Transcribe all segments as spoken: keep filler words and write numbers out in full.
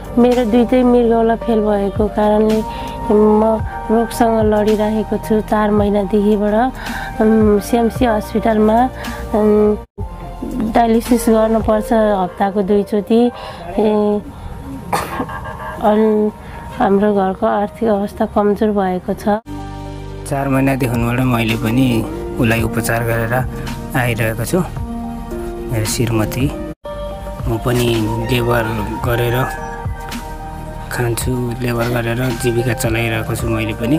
मेरो दुईटै मृगौला फेल भएको कारणले म रोगसँग लडिरहेको छु। चार महिनादेखिबाट सिएमसी हस्पिटलमा डायलिसिस गर्नुपर्छ हप्ताको दुईचोटि। अनि हाम्रो घरको आर्थिक अवस्था कमजोर भएको छ। चार महिनादेखिबाट मैले पनि उसलाई उपचार गरेर आइरहेको छु। मेरो श्रीमती म पनि लेबर गरेर खान्छु, लेबर गरेर जीविका चलाइरहेको छु। मैले पनि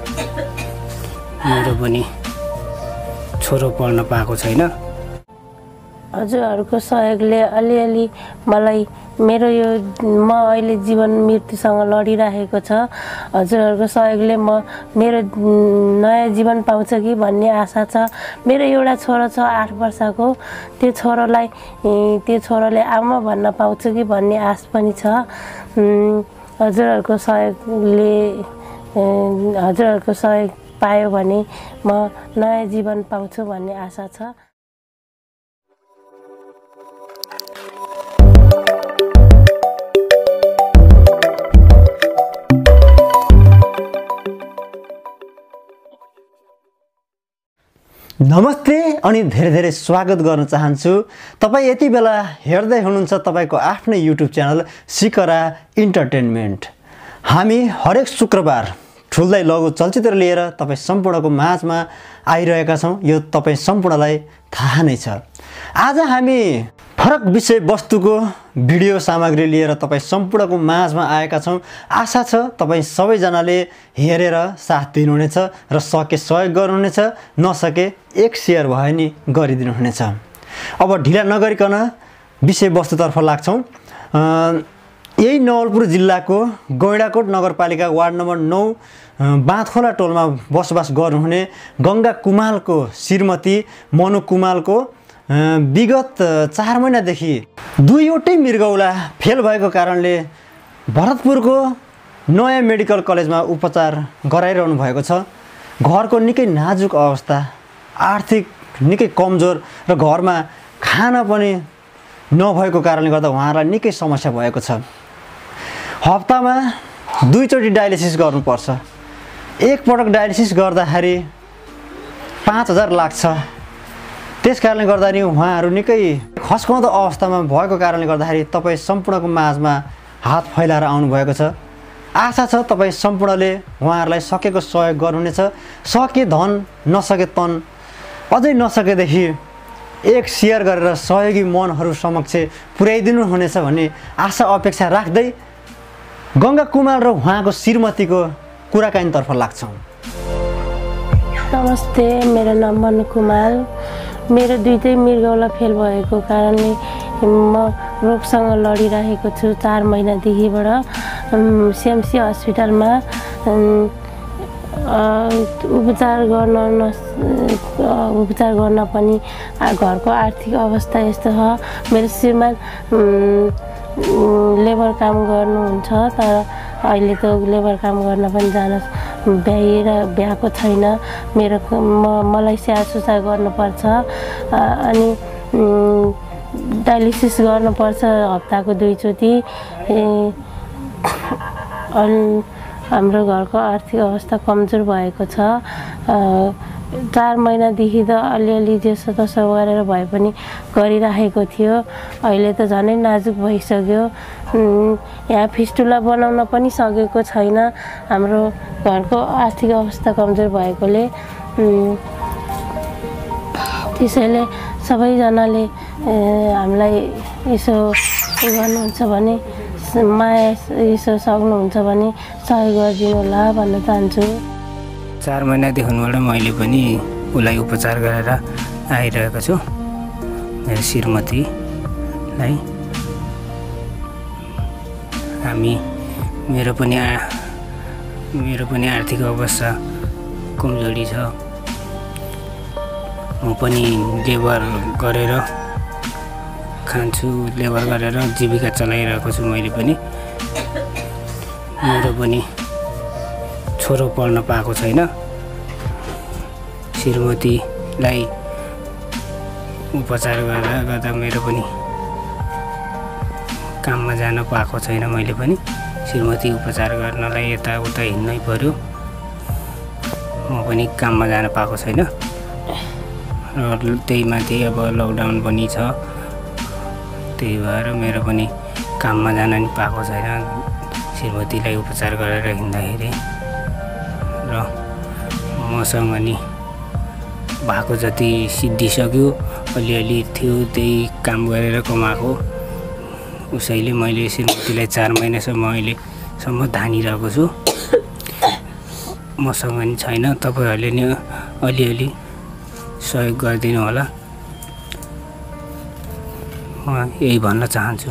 मेरो पनि छोरो पढ्न पाएको छैन। हजुरहरूको सहयोगले अलिअलि मलाई मेरो यो म अहिले जीवन मृत्युसँग लडिरहेको छ। हजुरहरूको सहयोगले म मेरो नयाँ जीवन पाउँछ कि भन्ने आशा छ। मेरो एउटा छोरो छ आठ वर्षको, त्यो छोरोलाई त्यो छोरोले आमा भन्न पाउँछ कि भन्ने आश पनि छ। हजुरहरूको सहयोगले हजुरहरूको सहयोग पायो भने म नयाँ जीवन पाउँछु भन्ने आशा छ। नमस्ते अनि धेरै धेरै स्वागत गर्न चाहन्छु। तपाईँ यति बेला हेर्दै हुनुहुन्छ तपाईँको आफ्नै युट्युब च्यानल सिकरा इन्टरटेनमेन्ट। हामी हरेक शुक्रबार ठुल्दै लघु चलचित्र लिएर तपाईँ सम्पूर्णको माझमा आइरहेका छौँ। यो तपाईँ सम्पूर्णलाई थाहा नै छ। आज हामी फरक विषय वस्तुको भिडियो सामग्री लिएर तपाईँ सम्पूर्णको माझमा आएका छौँ। आशा छ तपाईँ सबैजनाले हेरेर साथ दिनुहुनेछ र सके सहयोग गर्नुहुनेछ, नसके एक सेयर भए नि गरिदिनुहुनेछ। अब ढिला नगरिकन विषयवस्तुतर्फ लाग्छौँ। यही नवलपुर जिल्लाको गैँडाकोट नगरपालिका वार्ड नम्बर नौ बाँधखोला टोलमा बसोबास गर्नुहुने गङ्गा कुमालको श्रीमती मनु कुमालको विगत चार महिनादेखि दुईवटै मृगौला फेल भएको कारणले भरतपुरको नयाँ मेडिकल कलेजमा उपचार गराइरहनु भएको छ। घरको निकै नाजुक अवस्था, आर्थिक निकै कमजोर र घरमा खाना पनि नभएको कारणले गर्दा उहाँहरूलाई निकै समस्या भएको छ। हप्तामा दुईचोटि डायलिसिस गर्नुपर्छ। एकपटक डायलिसिस गर्दाखेरि पाँच हजार लाग्छ। त्यस कारणले गर्दा नि उहाँहरू निकै खस्काउँदो अवस्थामा भएको कारणले गर्दाखेरि तपाईँ सम्पूर्णको माझमा हात फैलाएर आउनुभएको छ। आशा छ तपाईँ सम्पूर्णले उहाँहरूलाई सकेको सहयोग गर्नुहुनेछ। सके धन, नसके तन, अझै नसकेदेखि एक सेयर गरेर सहयोगी मनहरू समक्ष पुर्याइदिनु हुनेछ भन्ने आशा अपेक्षा राख्दै गङ्गा कुमाल र उहाँको श्रीमतीको कुराकानीतर्फ लाग्छौँ। नमस्ते, मेरो नाम मनु कुमाल। मेरो दुईटै मृगौला फेल भएको कारणले म रोगसँग लडिरहेको छु। चार महिनादेखिबाट सिएमसी हस्पिटलमा उपचार गर्न न उपचार गर्न पनि घरको आर्थिक अवस्था यस्तो छ। मेरो श्रीमान लेबर काम गर्नुहुन्छ, तर अहिले त लेबर काम गर्न पनि जान भ्याएर भ्याएको छैन। मेरो म मलाई स्याहार सुसार गर्नुपर्छ अनि डायलिसिस गर्नुपर्छ हप्ताको दुईचोटि। अनि हाम्रो घरको आर्थिक अवस्था कमजोर भएको छ। चार महिनादेखि त अलिअलि जेसो तसो गरेर भए पनि गरिराखेको थियो। अहिले त झनै नाजुक भइसक्यो। यहाँ फिस्टुला बनाउन पनि सकेको छैन। हाम्रो घरको आर्थिक अवस्था कमजोर भएकोले त्यसैले सबैजनाले हामीलाई यसो गर्नुहुन्छ भने, माया यसो सक्नुहुन्छ भने सहयोग गरिदिनु होला भन्न चाहन्छु। चार महिनादेखिबाट मैले पनि उसलाई उपचार गरेर आइरहेको छु। मेरो श्रीमतीलाई हामी मेरो पनि मेरो पनि आर्थिक अवस्था कमजोरी छ। म पनि लेबर गरेर खान्छु, लेबर गरेर जीविका चलाइरहेको छु। मैले पनि मेरो पनि छोरो पढ्न पाएको छैन। श्रीमतीलाई उपचार गरेर गर्दा मेरो पनि काममा जान पाएको छैन मैले पनि श्रीमती उपचार गर्नलाई यताउता हिँड्नै पर्यो म पनि काममा जान पाएको छैन र त्यही माथि अब लकडाउन पनि छ त्यही भएर मेरो पनि काममा जान नि पाएको छैन श्रीमतीलाई उपचार गरेर हिँड्दाखेरि र मसँग नि भएको जति सिद्धिसक्यो अलिअलि थियो त्यही काम गरेर कमाएको उसैले मैले श्रीमतीलाई चार महिनासम्म अहिलेसम्म धानिरहेको छु मसँग नि छैन तपाईँहरूले नि अलिअलि सहयोग गरिदिनु होला म यही भन्न चाहन्छु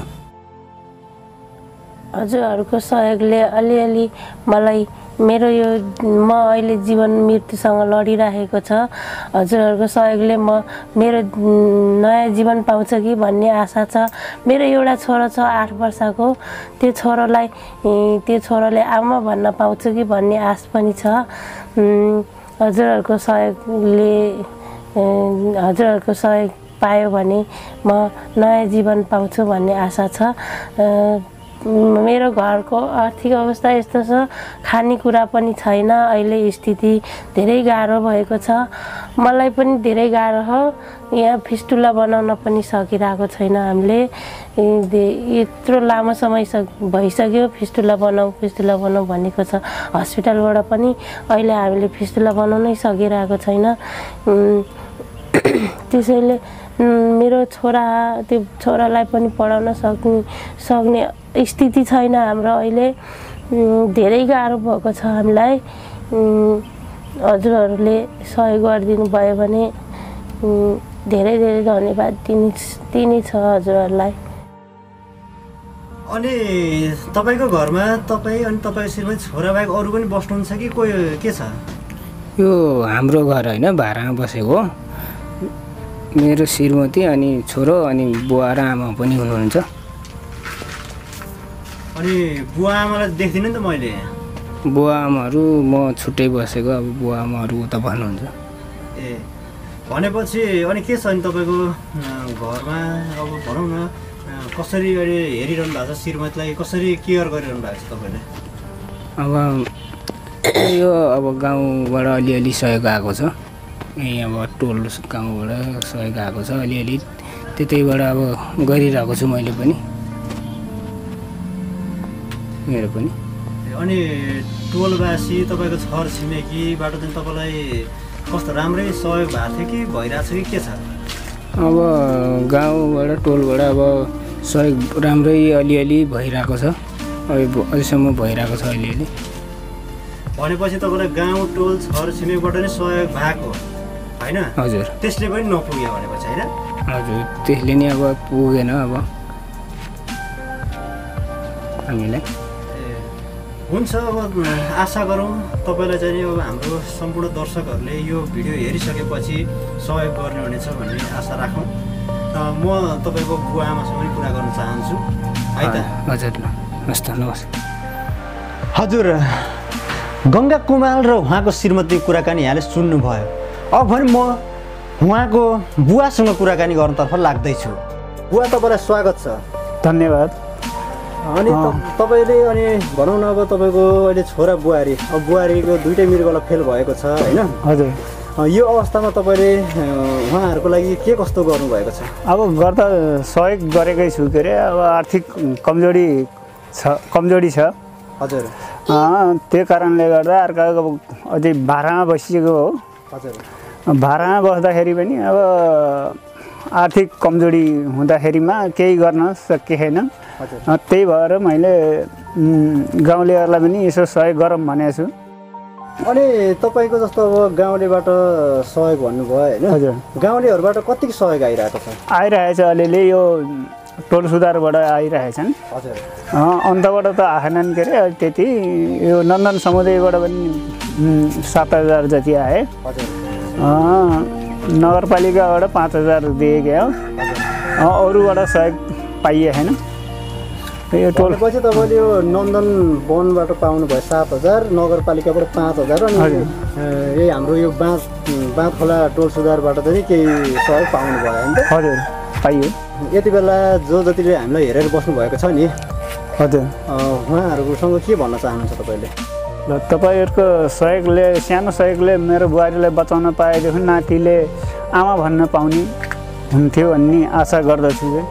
हजुरहरूको सहयोगले अलिअलि मलाई मेरो यो म अहिले जीवन मृत्युसँग लडिरहेको छ हजुरहरूको सहयोगले म मेरो नयाँ जीवन पाउँछ कि भन्ने आशा छ मेरो एउटा छोरो छ आठ वर्षको त्यो छोरोलाई त्यो छोरोले आमा भन्न पाउँछ कि भन्ने आश पनि छ हजुरहरूको सहयोगले हजुरहरूको सहयोग पायो भने म नयाँ जीवन पाउँछु भन्ने आशा छ मेरो घरको आर्थिक अवस्था यस्तो छ खानेकुरा पनि छैन अहिले स्थिति धेरै गाह्रो भएको छ मलाई पनि धेरै गाह्रो हो यहाँ फिस्टुला बनाउन पनि सकिरहेको छैन हामीले यत्रो लामो समय भइसक्यो फिस्टुला बनाऊ फिस्टुला बनाऊ भनेको छ हस्पिटलबाट पनि अहिले हामीले फिस्टुला बनाउनै सकिरहेको छैन त्यसैले मेरो छोरा त्यो छोरालाई पनि पढाउन सक्ने सक्ने स्थिति छैन हाम्रो अहिले धेरै गाह्रो भएको छ हामीलाई हजुरहरूले सहयोग गरिदिनु भयो भने धेरै धेरै धन्यवाद दिने दिने छ हजुरहरूलाई अनि तपाईँको घरमा तपाईँ अनि तपाईँ श्रीमती छोरा बाहेक अरू पनि बस्नुहुन्छ कि कोही के छ यो हाम्रो घर होइन भाडामा बसेको मेरो श्रीमती अनि छोरो अनि बुवा र आमा पनि हुनुहुन्छ अनि बुवा आमालाई देख्दिनँ नि त मैले बुवा आमाहरू म छुट्टै बसेको अब बुवा आमाहरू उता भन्नुहुन्छ ए भनेपछि अनि के छ नि तपाईँको घरमा अब भनौँ न कसरी अहिले हेरिरहनु भएको छ श्रीमतीलाई कसरी केयर गरिरहनु भएको छ तपाईँले अब यो अब गाउँबाट अलिअलि सहयोग आएको छ यहीँ अब टोल गाउँबाट सहयोग आएको छ अलिअलि त्यतैबाट अब गरिरहेको छु मैले पनि मेरो पनि अनि टोलवासी तपाईँको छर छिमेकीबाट चाहिँ तपाईँलाई कस्तो राम्रै सहयोग भएको थियो कि भइरहेको छ कि के छ अब गाउँबाट टोलबाट अब सहयोग राम्रै अलिअलि भइरहेको छ अब अहिलेसम्म भइरहेको छ अलिअलि भनेपछि तपाईँलाई गाउँ टोल छर छिमेकीबाट नै सहयोग भएको होइन हजुर त्यसले पनि नपुग्यो भनेपछि होइन हजुर त्यसले नि अब पुगेन अब हामीलाई हुन्छ अब आशा गरौँ तपाईँलाई चाहिँ अब हाम्रो सम्पूर्ण दर्शकहरूले यो भिडियो हेरिसकेपछि सहयोग गर्ने हुनेछ भन्ने आशा राखौँ म तपाईँको बुवा आमासँग पनि कुरा गर्न चाहन्छु है त हजुर हस् त नमस्कार हजुर गङ्गा कुमाल र उहाँको श्रीमती कुराकानी यहाँले सुन्नुभयो अब भने म उहाँको बुवासँग कुराकानी गर्नतर्फ लाग्दैछु बुवा तपाईँलाई स्वागत छ धन्यवाद अनि तपाईँले अनि भनौँ न अब तपाईँको अहिले छोरा बुहारी अब बुहारीको दुइटै मृगला फेल भएको छ होइन हजुर यो अवस्थामा तपाईँले उहाँहरूको लागि के कस्तो गर्नुभएको छ अब गर्दा सहयोग गरेकै छु के अरे अब आर्थिक कमजोरी छ कमजोरी छ हजुर त्यो कारणले गर्दा अर्को अझै भाडामा बसिएको हो हजुर भाडामा बस्दाखेरि पनि अब आर्थिक कमजोरी हुँदाखेरिमा केही गर्न सकिएन त्यही भएर मैले गाउँलेहरूलाई पनि यसो सहयोग गरौँ भनेको छु अनि तपाईँको जस्तो अब गाउँलेबाट सहयोग भन्नुभयो होइन हजुर गाउँलेहरूबाट कतिको सहयोग आइरहेको छ आइरहेछ अलिअलि यो टोल सुधारबाट आइरहेछन् हजुर अन्तबाट त आएनन् के अरे त्यति यो नन्दन समुदायबाट पनि सात हजार जति आए हजुर नगरपालिकाबाट पाँच हजार दिएकै हो अरूबाट सहयोग पाइएन यो टोल पछि तपाईँले यो नन्दन वनबाट पाउनुभयो सात हजार नगरपालिकाबाट पाँच हजार अनि यही हाम्रो यो बाँध बाँध खोला टोल सुधारबाट चाहिँ केही सहयोग पाउनुभयो होइन त हजुर पाइयो यति बेला जो जतिले हामीलाई हेरेर बस्नुभएको छ नि हजुर उहाँहरूसँग के भन्न चाहनुहुन्छ तपाईँले? ल तपाईँहरूको सहयोगले सानो सहयोगले मेरो बुहारीलाई बचाउन पाएदेखि नातिले आमा भन्न पाउने हुन्थ्यो भन्ने आशा गर्दछु चाहिँ।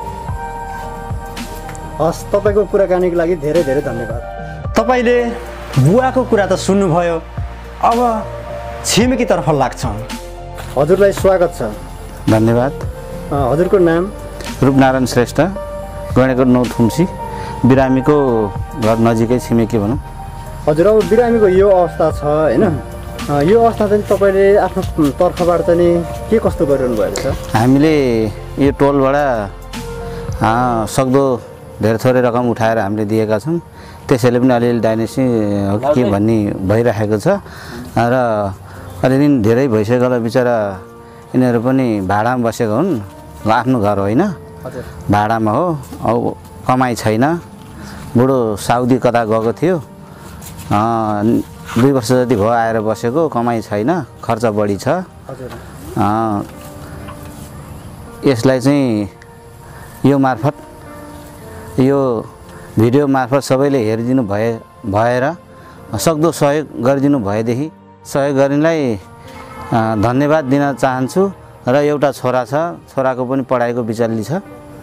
हस्, तपाईँको कुराकानीको लागि धेरै धेरै धन्यवाद। तपाईँले बुवाको कुरा त सुन्नुभयो, अब छिमेकीतर्फ लाग्छौँ। हजुरलाई स्वागत छ। धन्यवाद। हजुरको नाम? रूपनारायण श्रेष्ठ, गणेकोट नौ थुम्सी, बिरामीको घर नजिकै छिमेकी भनौँ। हजुर, अब बिरामीको यो अवस्था छ होइन, यो अवस्था चाहिँ तपाईँले आफ्नो तर्फबाट चाहिँ के कस्तो गरिरहनु भएको छ? हामीले यो टोलबाट सक्दो धेरै थोरै रकम उठाएर हामीले दिएका छौँ। त्यसैले पनि अलिअलि डाइनेसी हो के भन्ने भइरहेको छ र अलिअलि धेरै भइसक्यो होला बिचरा। यिनीहरू पनि भाडामा बसेको हुन्, आफ्नो घर होइन, भाडामा हो। अब कमाइ छैन। बुढो साउदी कता गएको थियो, दुई वर्ष जति भयो आएर बसेको, कमाइ छैन, खर्च बढी छ। यसलाई चाहिँ यो मार्फत यो भिडियो मार्फत सबैले हेरिदिनु भए भएर सक्दो सहयोग गरिदिनु भएदेखि सहयोग गर्नेलाई धन्यवाद दिन चाहन्छु। र एउटा छोरा छ, छोराको पनि पढाइको बिचल्ली छ।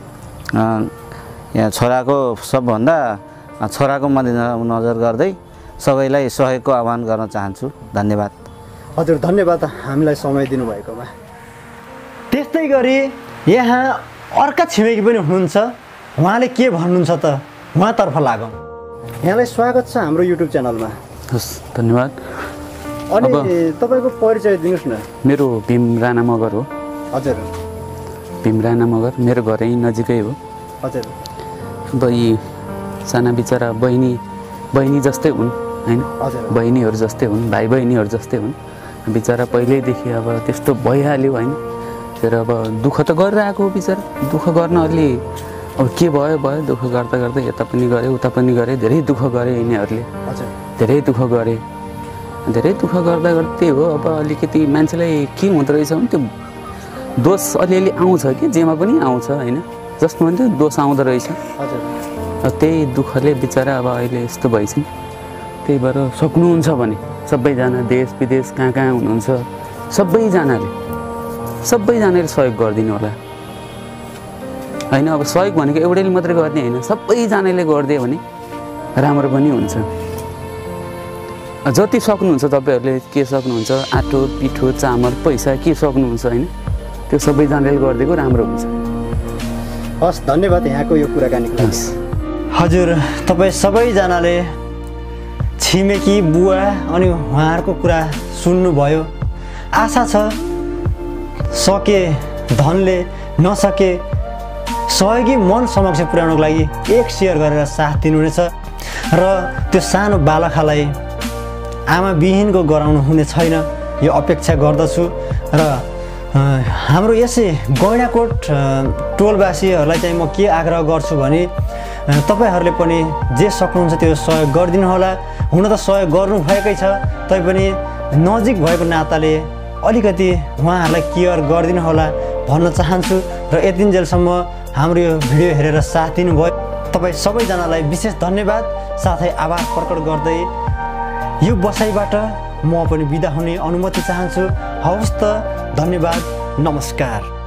यहाँ छोराको सबभन्दा छोराको मध्यनजर गर्दै सबैलाई सहयोगको आह्वान गर्न चाहन्छु। धन्यवाद। हजुर, धन्यवाद हामीलाई समय दिनुभएकोमा। त्यस्तै गरी यहाँ अर्का छिमेकी पनि हुनुहुन्छ, उहाँले के भन्नुहुन्छ त उहाँतर्फ लागौँ। यहाँलाई स्वागत छ हाम्रो युट्युब च्यानलमा। हस्, धन्यवाद। अनि तपाईँको परिचय दिनुहोस् न। मेरो भीम राणा मगर हो। हजुर, भीम राणा मगर, मेरो घर यहीँ नजिकै हो। हजुर, अब यी साना बिचरा बहिनी बहिनी जस्तै हुन् होइन, बहिनीहरू जस्तै हुन्, भाइ बहिनीहरू जस्तै हुन्। बिचरा पहिल्यैदेखि अब त्यस्तो भइहाल्यो होइन। तर अब दुःख त गरिरहेको हो बिचरा। दुःख गर्न अलि अब के भयो भयो, दुःख गर्दा गर्दै यता पनि गरे उता पनि गरे, धेरै दुःख गरे यिनीहरूले, धेरै दुःख गरे। धेरै दुःख गर्दा गर्दा त्यही हो। अब अलिकति मान्छेलाई के हुँदो रहेछ भने त्यो दोष अलिअलि आउँछ कि, जेमा पनि आउँछ होइन, जसमा पनि त्यो दोष आउँदो रहेछ। त्यही दुःखले बिचरा अब अहिले यस्तो भइछन्। त्यही भएर सक्नुहुन्छ भने सबैजना देश विदेश कहाँ कहाँ हुनुहुन्छ सबैजनाले सबैजनाले सहयोग गरिदिनु होला होइन। अब सहयोग भनेको एउटैले मात्रै गर्ने होइन, सबैजनाले गरिदियो भने राम्रो पनि हुन्छ। जति सक्नुहुन्छ तपाईँहरूले, के सक्नुहुन्छ, आटो पिठो चामल पैसा के सक्नुहुन्छ होइन, त्यो सबैजनाले गरिदिएको राम्रो हुन्छ। हस्, धन्यवाद यहाँको यो कुराकानीको लागि। हजुर, तपाईँ सबैजनाले छिमेकी बुवा अनि उहाँहरूको कुरा सुन्नुभयो। आशा छ सके धनले, नसके सहयोगी मन समक्ष पुर्याउनको लागि एक सेयर गरेर साथ दिनुहुनेछ र त्यो सानो बालकलाई आमा विहीनको गराउनु हुने छैन, यो अपेक्षा गर्दछु। र हाम्रो यसै गैँडाकोट टोलवासीहरूलाई चाहिँ म के आग्रह गर्छु भने तपाईँहरूले पनि जे सक्नुहुन्छ त्यो सहयोग गरिदिनु होला। हुन त सहयोग गर्नुभएकै छ, तैपनि नजिक भएको नाताले अलिकति उहाँहरूलाई केयर गरिदिनु होला भन्न चाहन्छु। र यतिन्जेलसम्म हाम्रो यो भिडियो हेरेर साथ दिनुभयो तपाईँ सबैजनालाई विशेष धन्यवाद, साथै आभार प्रकट गर्दै यो बसाइबाट म पनि बिदा हुने अनुमति चाहन्छु। हवस् त, धन्यवाद, नमस्कार।